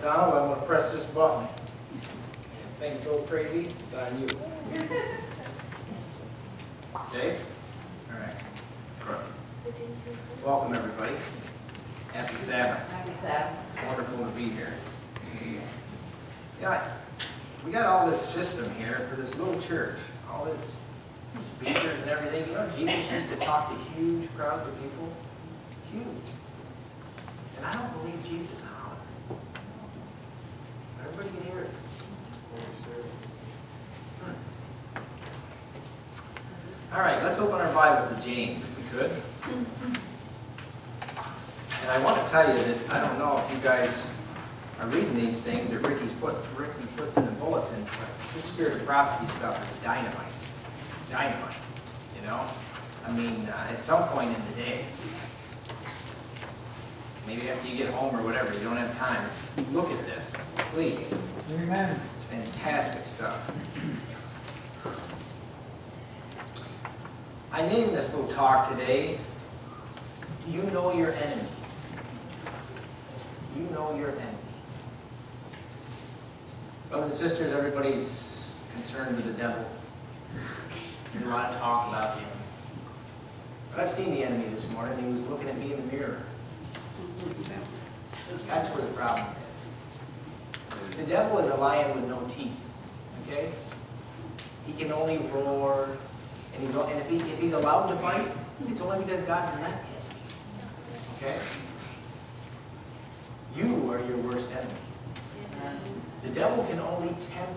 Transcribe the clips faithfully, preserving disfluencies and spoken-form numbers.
Donald, I'm going to press this button. If things go crazy, it's on you. Okay? All right. Welcome, everybody. Happy Sabbath. Happy Sabbath. Wonderful to be here. Yeah, we got all this system here for this little church. All this speakers and everything. You know, Jesus used to talk to huge crowds of people. Huge. And I don't believe Jesus hollered. Everybody can hear it. All right, let's open our Bibles to James, if we could. And I want to tell you that I don't know if you guys are reading these things that Ricky's put, Ricky puts in the bulletins, but this spirit of prophecy stuff is dynamite. Dynamite, you know? I mean, uh, at some point in the day, maybe after you get home or whatever, you don't have time, look at this, please. Amen. It's fantastic stuff. I named this little talk today, Do You Know Your Enemy? You know your enemy. Brothers and sisters, everybody's concerned with the devil. There's a lot of talk about him. But I've seen the enemy this morning. He was looking at me in the mirror. That's where the problem is. The devil is a lion with no teeth. Okay? He can only roar. And, he's, and if, he, if he's allowed to bite, it's only because God let him. Okay? You are your worst enemy. The devil can only tempt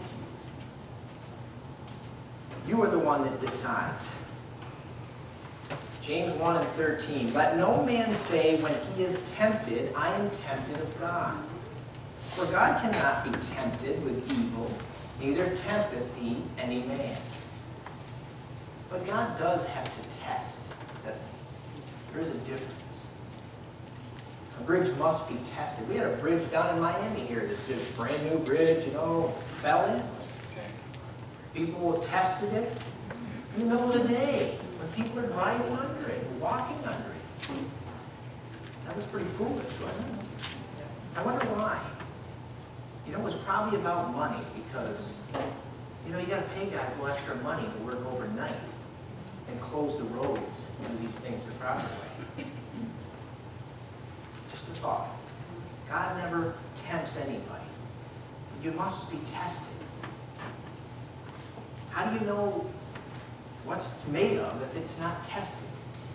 you. You are the one that decides. James one and thirteen. Let no man say when he is tempted, I am tempted of God. For God cannot be tempted with evil, neither tempteth he any man. But God does have to test, doesn't he? There is a difference. A bridge must be tested. We had a bridge down in Miami here. This is a brand new bridge, you know, fell in. Okay. People tested it in the middle of the day when people are driving under it, walking under it. That was pretty foolish, wasn't it? I wonder why. You know, it was probably about money because, you know, you got to pay guys a little extra money to work overnight and close the roads and do these things the proper way. Just a thought. God never tempts anybody. You must be tested. How do you know what it's made of if it's not tested?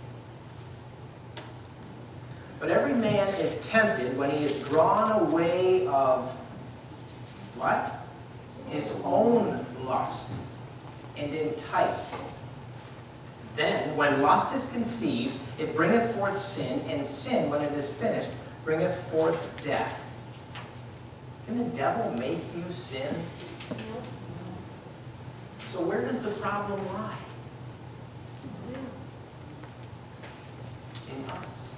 But every man is tempted when he is drawn away of what? His own lust and enticed. Then, when lust is conceived, it bringeth forth sin, and sin, when it is finished, bringeth forth death. Can the devil make you sin? So where does the problem lie? In us.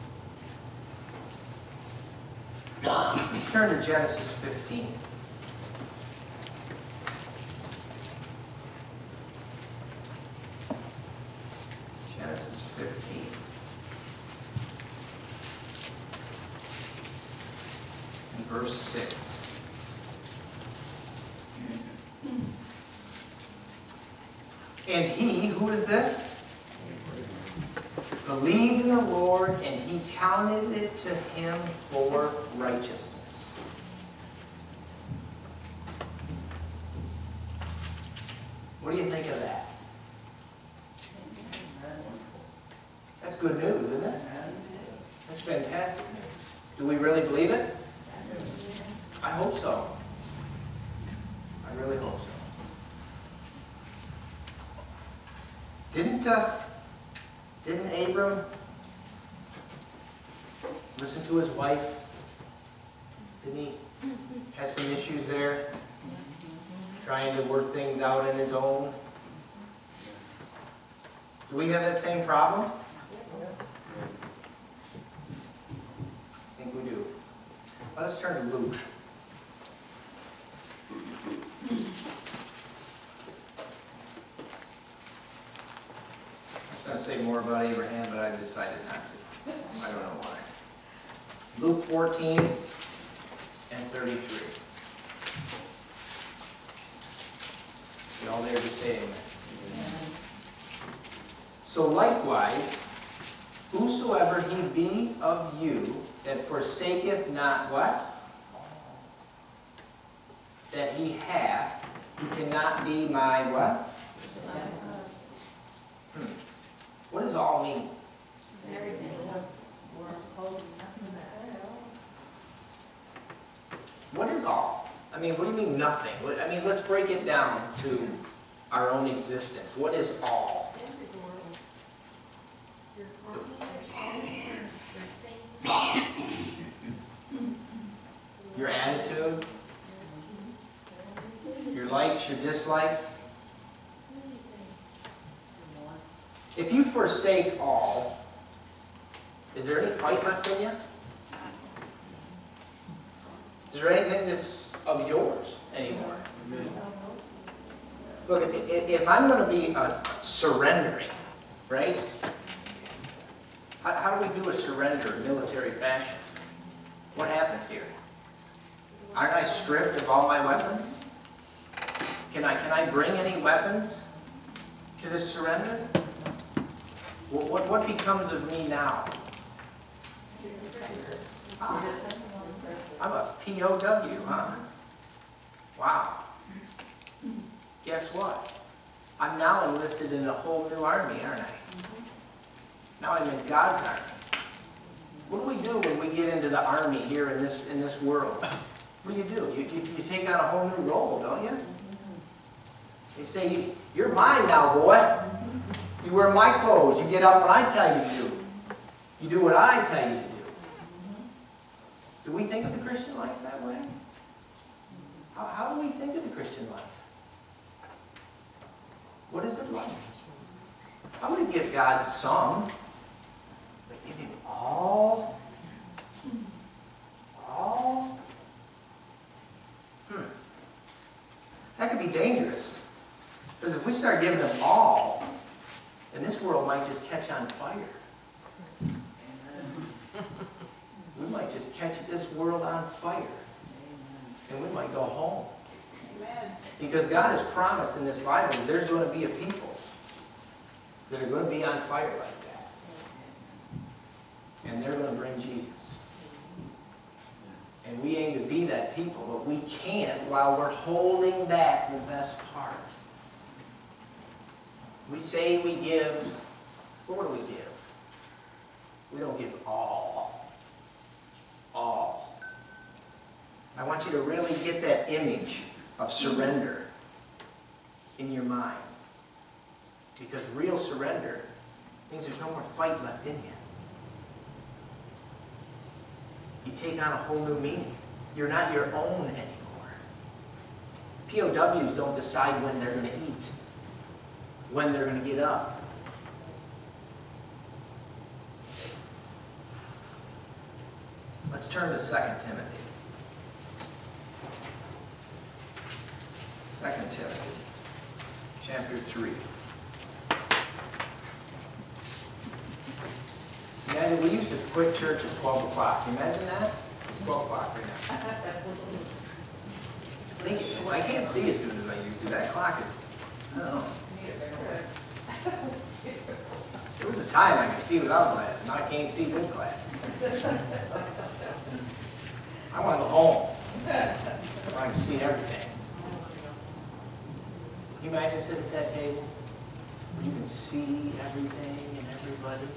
Let's turn to Genesis fifteen. Genesis fifteen. And verse six. And he, who is this? Believed in the Lord, and he counted it to him for righteousness. What do you think of that? That's good news, isn't it? That's fantastic news. Do we really believe it? I hope so. I really hope so. Didn't, uh, didn't Abram listen to his wife? Didn't he have some issues there? Trying to work things out in his own? Do we have that same problem? I think we do. Let us turn to Luke. I was going to say more about Abraham, but I've decided not to. I don't know why. Luke fourteen and thirty-three. You all there to say amen? Amen. So likewise, whosoever he be of you that forsaketh not what? That he hath, he cannot be my what? Hmm. What does all mean? What is all? I mean, what do you mean nothing? What, I mean, let's break it down to our own existence. What is all? Your attitude, your likes, your dislikes. If you forsake all, is there any fight left in you? Is there anything that's of yours anymore? Look, if I'm going to be uh, surrendering, right? How, how do we do a surrender in military fashion? What happens here? Aren't I stripped of all my weapons? Can I, can I bring any weapons to this surrender? What, what, what becomes of me now? Ah, I'm a P O W, huh? Wow. Guess what? I'm now enlisted in a whole new army, aren't I? Now I'm in God's army. What do we do when we get into the army here in this, in this world? What do you do? You, you, you take on a whole new role, don't you? They say, you're mine now, boy. You wear my clothes. You get up when I tell you to do. You do what I tell you to do. Do we think of the Christian life that way? How, how do we think of the Christian life? What is it like? I wouldn't give God some, but give Him all. All. Hmm. That could be dangerous. Because if we start giving Him all, then this world might just catch on fire. We might just catch this world on fire. And we might go home. Because God has promised in this Bible that there's going to be a people that are going to be on fire like that. And they're going to bring Jesus. And we aim to be that people, but we can't while we're holding back the best part. We say we give, but what do we give? We don't give all. All. I want you to really get that image of surrender in your mind. Because real surrender means there's no more fight left in you. You take on a whole new meaning. You're not your own anymore. P O Ws don't decide when they're going to eat, when they're going to get up. Let's turn to Second Timothy. Second Timothy, chapter three. Imagine, we used to quit church at twelve o'clock. Can you imagine that? It's twelve o'clock right now. I think it is. I can't see as good as I used to. That clock is, I don't know. There was a time I could see without glasses. Now I can't even see with glasses. I want to go home. I can see everything. Can you imagine sitting at that table where you can see everything and everybody?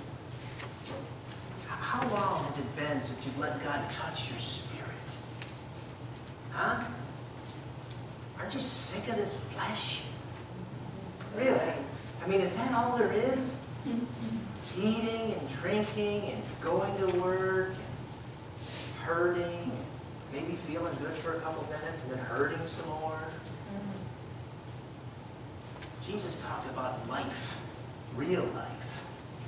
How long has it been since you've let God touch your spirit? Huh? Aren't you sick of this flesh? Really? I mean, is that all there is? Eating and drinking and going to work and hurting and maybe feeling good for a couple minutes and then hurting some more. Jesus talked about life, real life.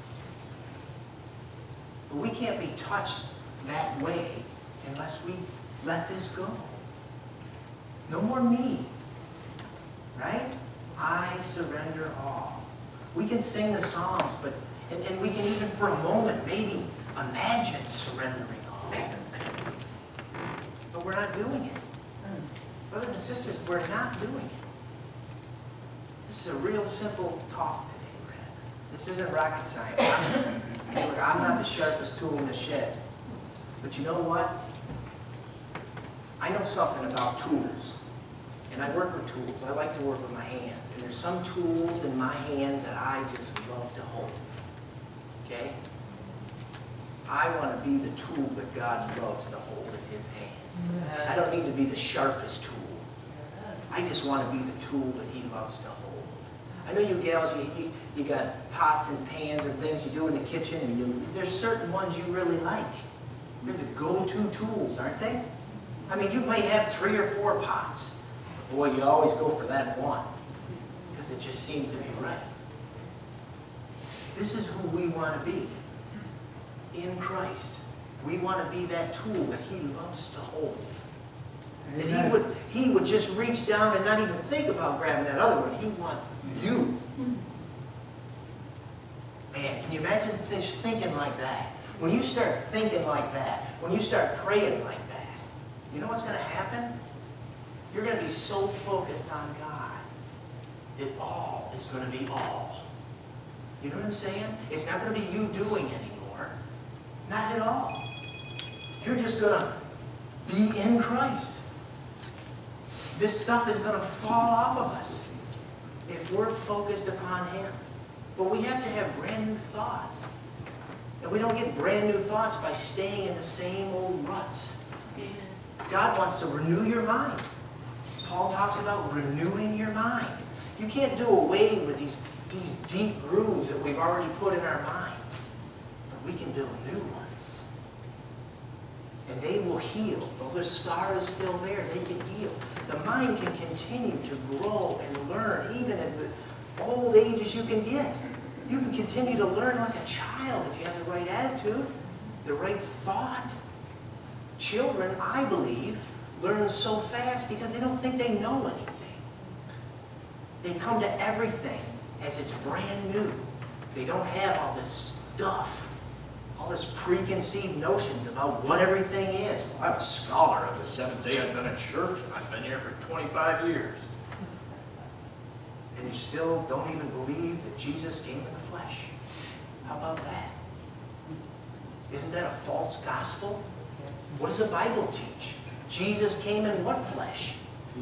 But we can't be touched that way unless we let this go. No more me. Right? I surrender all. We can sing the songs, but and, and we can even for a moment maybe imagine surrendering all. But we're we're not doing it. Brothers and sisters, we're not doing it. This is a real simple talk today, Brad. This isn't rocket science. I'm, look, I'm not the sharpest tool in the shed. But you know what? I know something about tools. And I work with tools. I like to work with my hands. And there's some tools in my hands that I just love to hold. Okay? I want to be the tool that God loves to hold in His hand. I don't need to be the sharpest tool. I just want to be the tool that He loves to hold. I know you gals, you, you, you got pots and pans and things you do in the kitchen, and you, there's certain ones you really like. They're the go-to tools, aren't they? I mean, you may have three or four pots. But boy, you always go for that one, because it just seems to be right. This is who we want to be in Christ. We want to be that tool that He loves to hold. That he would, he would just reach down and not even think about grabbing that other one. He wants you. Man, can you imagine just thinking like that? When you start thinking like that, when you start praying like that, you know what's going to happen? You're going to be so focused on God that all is going to be all. You know what I'm saying? It's not going to be you doing anymore. Not at all. You're just going to be in Christ. This stuff is going to fall off of us if we're focused upon Him. But we have to have brand new thoughts. And we don't get brand new thoughts by staying in the same old ruts. Amen. God wants to renew your mind. Paul talks about renewing your mind. You can't do away with these, these deep grooves that we've already put in our minds. But we can build new ones. And they will heal. Though the scar is still there, they can heal. The mind can continue to grow and learn, even as the old age as you can get. You can continue to learn like a child if you have the right attitude, the right thought. Children, I believe, learn so fast because they don't think they know anything. They come to everything as it's brand new. They don't have all this stuff, all this preconceived notions about what everything is. Well, I'm a scholar of the Seventh-day Adventist Church, and I've been here for twenty-five years. And you still don't even believe that Jesus came in the flesh. How about that? Isn't that a false gospel? What does the Bible teach? Jesus came in what flesh?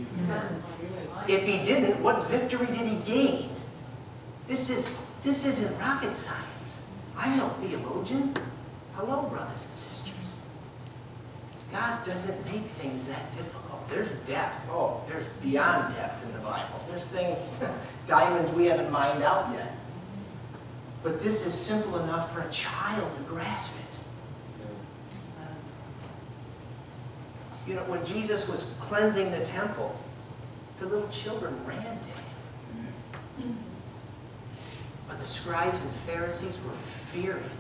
If He didn't, what victory did He gain? This is, this isn't rocket science. I'm no theologian. Hello, brothers and sisters. God doesn't make things that difficult. There's depth. Oh, there's beyond depth in the Bible. There's things, diamonds we haven't mined out yet. But this is simple enough for a child to grasp it. You know, when Jesus was cleansing the temple, the little children ran to Him. But the scribes and Pharisees were fearing.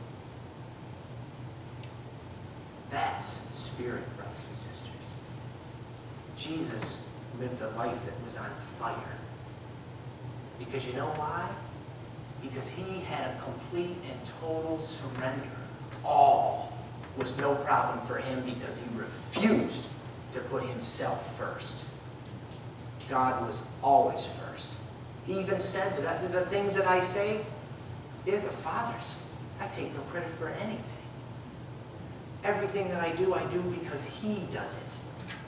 That's spirit, brothers and sisters. Jesus lived a life that was on fire. Because you know why? Because He had a complete and total surrender. All was no problem for Him because He refused to put Himself first. God was always first. He even said that the things that I say, they're the Father's. I take no credit for anything. Everything that I do, I do because He does it.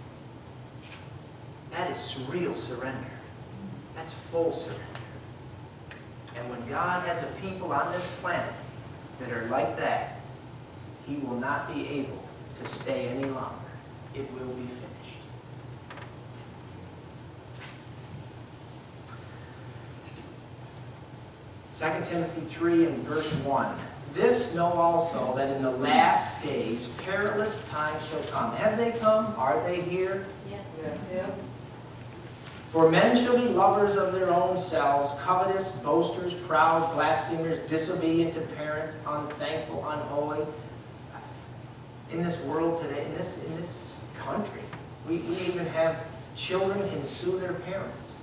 That is real surrender. That's full surrender. And when God has a people on this planet that are like that, He will not be able to stay any longer. It will be finished. Second Timothy three and verse one. This know also, that in the last days perilous times shall come. Have they come? Are they here? Yes. Yes. For men shall be lovers of their own selves, covetous, boasters, proud, blasphemers, disobedient to parents, unthankful, unholy. In this world today, in this, in this country, we, we even have children can sue their parents.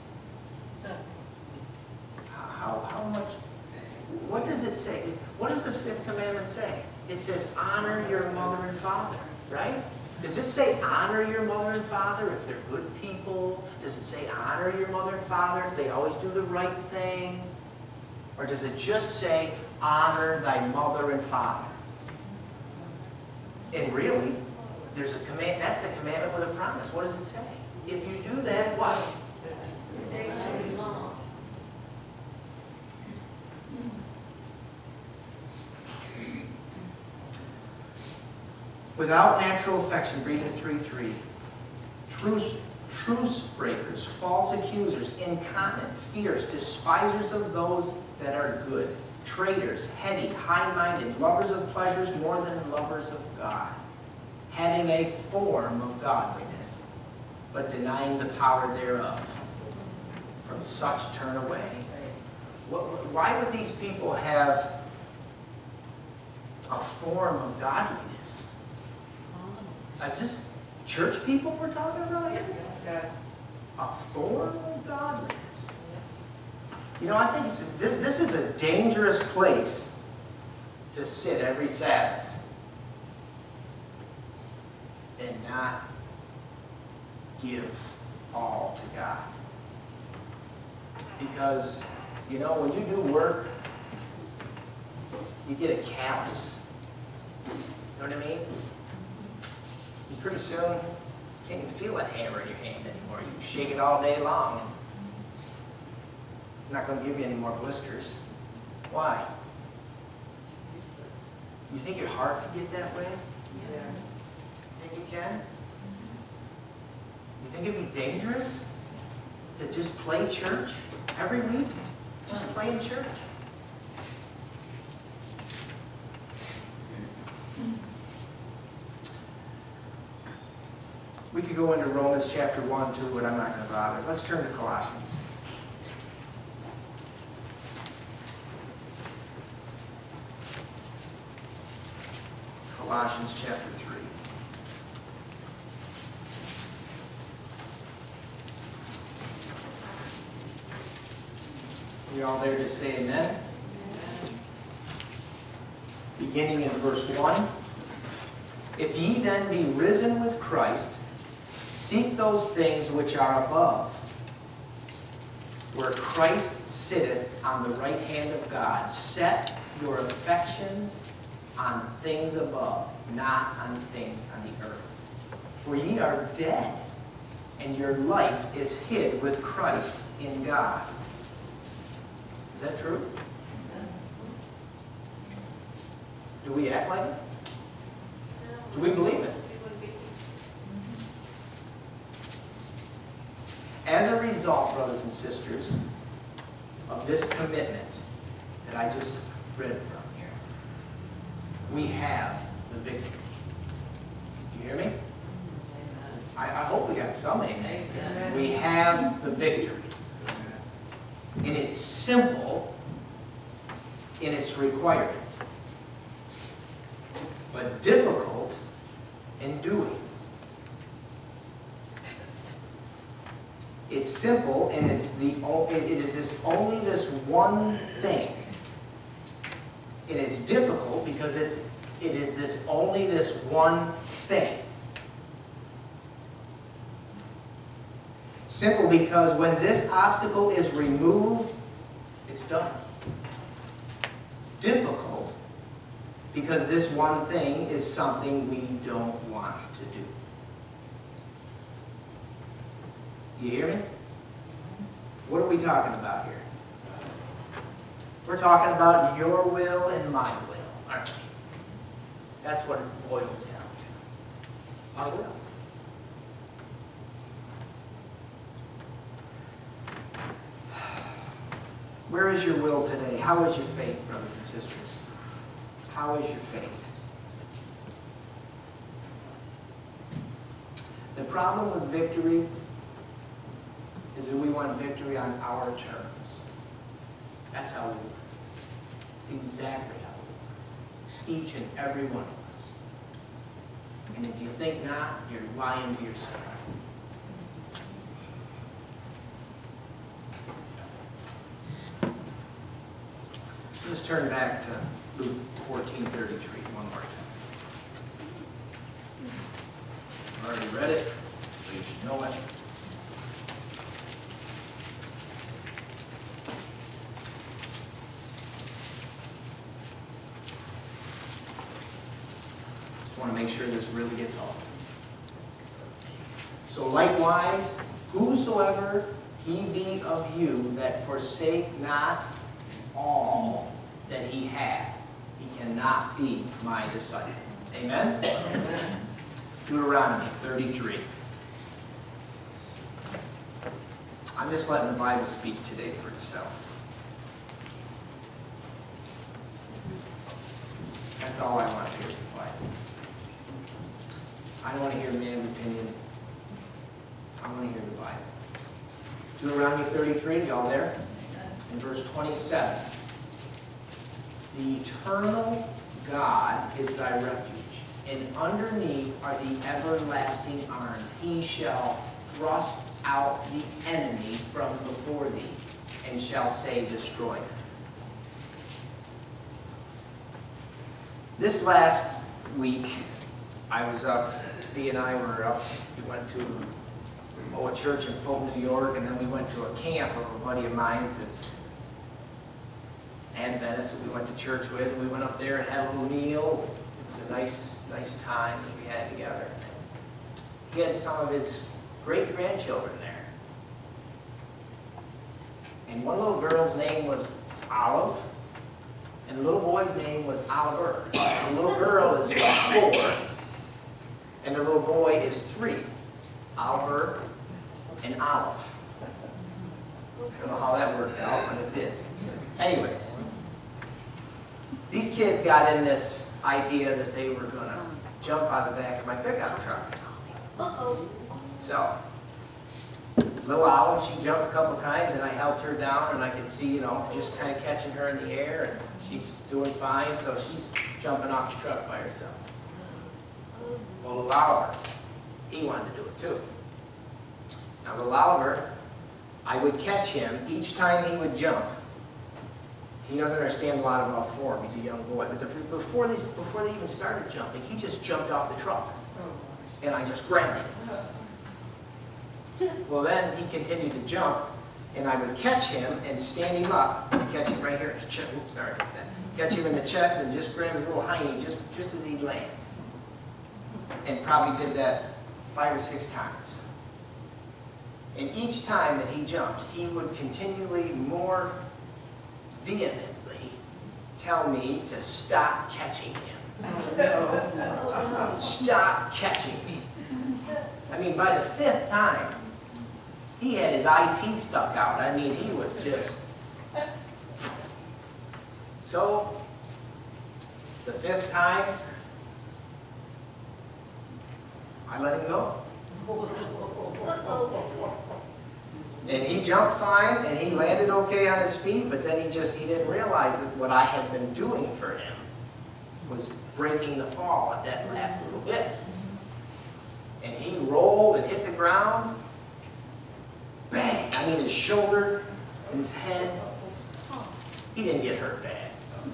How, how much, what does it say? What does the fifth commandment say? It says, honor your mother and father, right? Does it say honor your mother and father if they're good people? Does it say honor your mother and father if they always do the right thing? Or does it just say honor thy mother and father? And really, there's a command, that's the commandment with a promise. What does it say? If you do that, what? Without natural affection, read in three three. Truce, truce breakers, false accusers, incontinent, fierce, despisers of those that are good, traitors, heady, high-minded, lovers of pleasures more than lovers of God, having a form of godliness, but denying the power thereof. From such turn away. Why would these people have a form of godliness? Is this church people we're talking about here? Yes. A form of godliness. You know, I think it's, this, this is a dangerous place to sit every Sabbath and not give all to God. Because, you know, when you do work, you get a callus. You know what I mean? And pretty soon, you can't even feel that hammer in your hand anymore. You shake it all day long. And I'm not going to give you any more blisters. Why? You think your heart can get that way? Yes. You think it can? You think it'd be dangerous to just play church every week? Just play in church? We could go into Romans chapter one too, but I'm not going to bother. Let's turn to Colossians. Colossians chapter three. You all there to say amen? Amen? Beginning in verse one. If ye then be risen with Christ, seek those things which are above, where Christ sitteth on the right hand of God. Set your affections on things above, not on things on the earth. For ye are dead, and your life is hid with Christ in God. Is that true? Do we act like it? Do we believe it? As a result, brothers and sisters, of this commitment that I just read from here, we have the victory. Do you hear me? I, I hope we got some amens. We have the victory. And it's simple in its requirement, but difficult in doing. It's simple, and it's the it is this only this one thing. It is difficult because it's it is this only this one thing. Simple because when this obstacle is removed, it's done. Difficult because this one thing is something we don't want to do. You hear me? What are we talking about here? We're talking about your will and my will, aren't we? That's what it boils down to. Our will. Where is your will today? How is your faith, brothers and sisters? How is your faith? The problem with victory is that we want victory on our terms. That's how we work. It's exactly how we work. Each and every one of us. And if you think not, you're lying to yourself. Let's turn back to Luke fourteen thirty-three one more time. read it, so you should know it. Just want to make sure this really gets home. So likewise, whosoever he be of you that forsake not all that he hath, he cannot be my disciple. Amen? Amen. Deuteronomy thirty-three. I'm just letting the Bible speak today for itself. That's all I want to hear from the Bible. I don't want to hear man's opinion. I want to hear the Bible. Deuteronomy thirty-three, y'all there? In verse twenty-seven. The eternal God is thy refuge, and underneath are the everlasting arms. He shall thrust out the enemy from before thee, and shall say, destroy them. This last week, I was up, Dee and I were up, we went to oh, a church in Fulton, New York, and then we went to a camp of a buddy of mine that's Adventist that we went to church with. We went up there and had a little meal. It was a nice, nice time that we had together. He had some of his great-grandchildren there. And one little girl's name was Olive, and the little boy's name was Oliver. The little girl is four, and the little boy is three. Oliver and Olive. I don't know how that worked out, but it did. Anyways, these kids got in this idea that they were going to jump out of the back of my pickup truck. Uh-oh. So, little Olive, she jumped a couple times, and I helped her down, and I could see, you know, just kind of catching her in the air, and she's doing fine, so she's jumping off the truck by herself. Well, little Oliver, he wanted to do it too. Now, little Oliver, I would catch him each time he would jump. He doesn't understand a lot about form. He's a young boy. But the, before, they, before they even started jumping, he just jumped off the truck. And I just grabbed him. Well, then he continued to jump, and I would catch him and stand him up, and catch him right here in his chest. Oops, sorry about that. Catch him in the chest and just grab his little hiney just, just as he'd land. And probably did that five or six times. And each time that he jumped, he would continually more vehemently tell me to stop catching him. Stop catching me. I mean, by the fifth time, he had his eye teeth stuck out. I mean, he was just... So, the fifth time, I let him go. And he jumped fine, and he landed okay on his feet, but then he just, he didn't realize that what I had been doing for him was breaking the fall at that last little bit. And he rolled and hit the ground. Bang! I mean, his shoulder, his head. He didn't get hurt bad.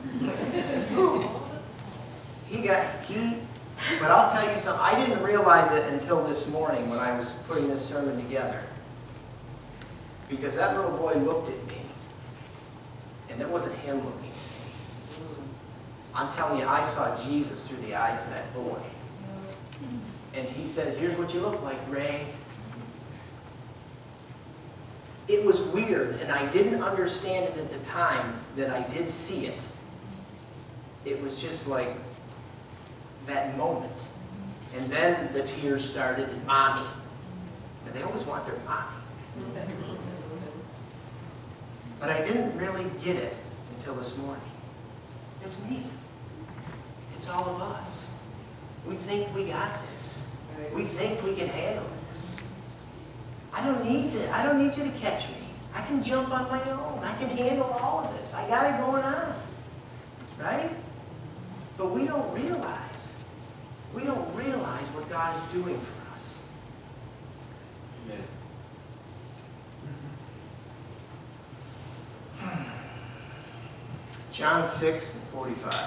He got, he, but I'll tell you something, I didn't realize it until this morning when I was putting this sermon together. Because that little boy looked at me, and it wasn't him looking at me. I'm telling you, I saw Jesus through the eyes of that boy. And he says, here's what you look like, Ray. It was weird, and I didn't understand it at the time that I did see it. It was just like that moment. And then the tears started, and mommy. And they always want their mommy. But I didn't really get it until this morning. It's me. It's all of us. We think we got this. We think we can handle this. I don't need this. I don't need you to catch me. I can jump on my own. I can handle all of this. I got it going on. Right? But we don't realize. We don't realize what God is doing for us. Amen. John six and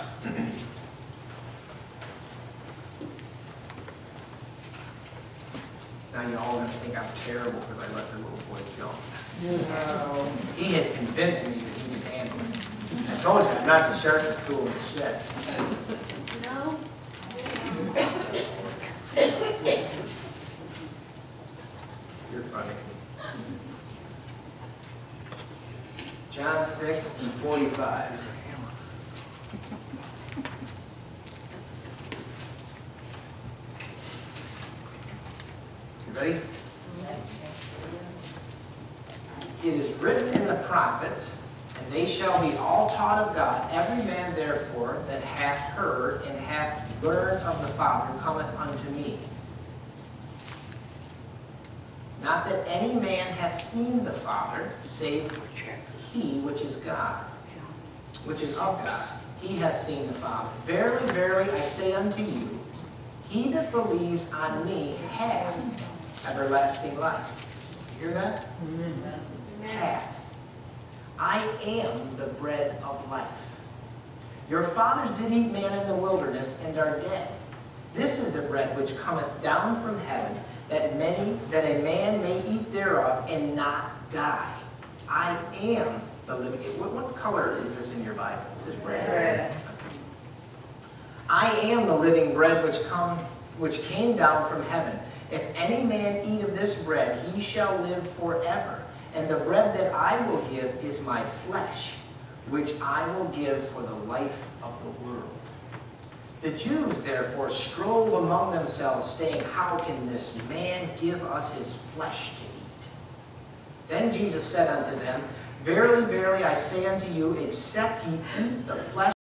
forty-five. Now you all gonna think I'm terrible because I let the little boy jump. No. He had convinced me that he could handle it. I told you I'm not the sharpest tool in the shed. No. You're funny. John six and forty-five. You ready? It is written in the prophets, and they shall be all taught of God. Every man therefore that hath heard and hath learned of the Father cometh unto me. Not that any man hath seen the Father, save he which is God, which is of God. He hath seen the Father. Verily, verily, I say unto you, he that believes on me hath everlasting life. You hear that? Mm-hmm. Hath. I am the bread of life. Your fathers did eat manna in the wilderness and are dead. This is the bread which cometh down from heaven, that many, that a man may eat thereof and not die. I am the living. What, what color is this in your Bible? It says red. Red. I am the living bread which come, which came down from heaven. If any man eat of this bread, he shall live forever. And the bread that I will give is my flesh, which I will give for the life of the world. The Jews therefore strove among themselves, saying, how can this man give us his flesh to eat? Then Jesus said unto them, verily, verily, I say unto you, except ye eat the flesh